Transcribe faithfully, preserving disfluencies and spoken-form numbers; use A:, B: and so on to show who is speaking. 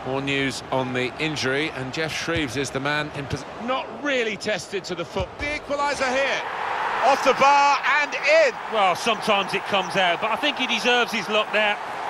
A: More news on the injury, and Jeff Shreves is the man in position.
B: Not really tested to the foot. The equaliser here. Off the bar and in.
C: Well, sometimes it comes out, but I think he deserves his luck there.